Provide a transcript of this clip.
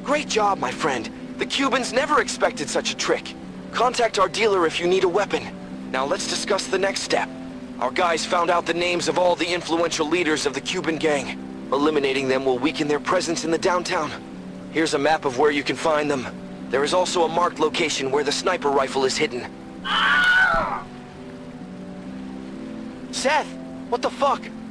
Great job, my friend. The Cubans never expected such a trick. Contact our dealer if you need a weapon. Now let's discuss the next step. Our guys found out the names of all the influential leaders of the Cuban gang. Eliminating them will weaken their presence in the downtown. Here's a map of where you can find them. There is also a marked location where the sniper rifle is hidden. Seth! What the fuck?